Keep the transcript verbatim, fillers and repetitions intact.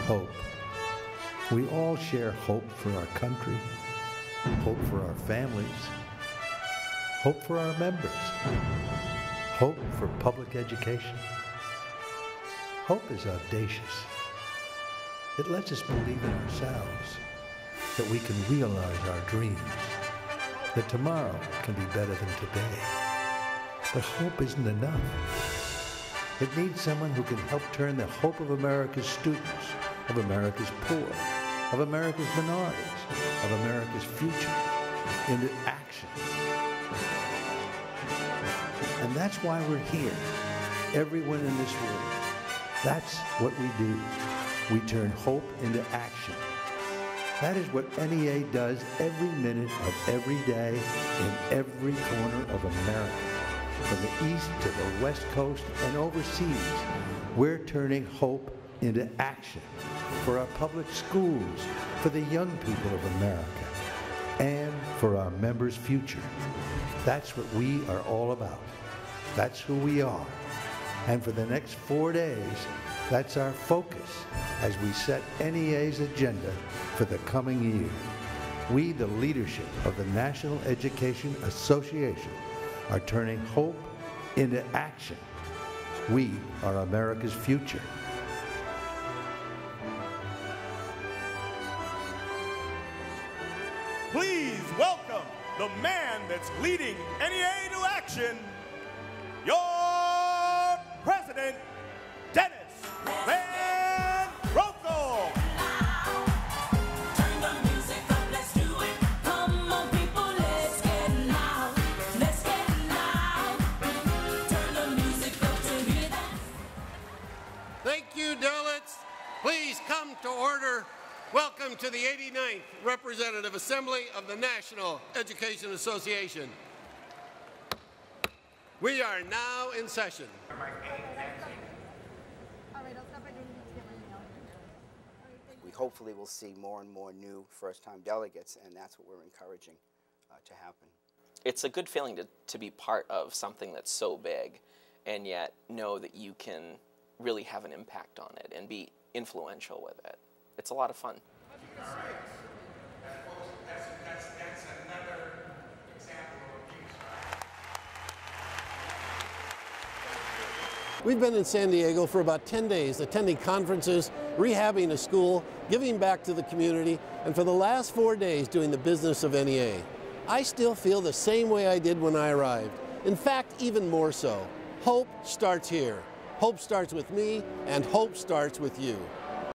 Hope. We all share hope for our country, hope for our families, hope for our members, hope for public education. Hope is audacious. It lets us believe in ourselves, that we can realize our dreams, that tomorrow can be better than today. But hope isn't enough. It needs someone who can help turn the hope of America's students, of America's poor, of America's minorities, of America's future into action. And that's why we're here, everyone in this room. That's what we do. We turn hope into action. That is what N E A does every minute of every day in every corner of America. From the east to the west coast and overseas, we're turning hope into action for our public schools, for the young people of America, and for our members' future. That's what we are all about. That's who we are. And for the next four days, that's our focus as we set N E A's agenda for the coming year. We, the leadership of the National Education Association, are turning hope into action. We are America's future. Please welcome the man that's leading N E A to action, your president, Dennis Van Rossel. Turn the music up, let's do it. Come on, people, let's get loud. Let's get loud. Turn the music up to hear that. Thank you, delegates. Please come to order. Welcome to the eighty-ninth Representative Assembly of the National Education Association. We are now in session. We hopefully will see more and more new first-time delegates, and that's what we're encouraging uh, to happen. It's a good feeling to, to be part of something that's so big and yet know that you can really have an impact on it and be influential with it. It's a lot of fun. We've been in San Diego for about ten days, attending conferences, rehabbing a school, giving back to the community, and for the last four days doing the business of N E A. I still feel the same way I did when I arrived. In fact, even more so. Hope starts here. Hope starts with me, and hope starts with you.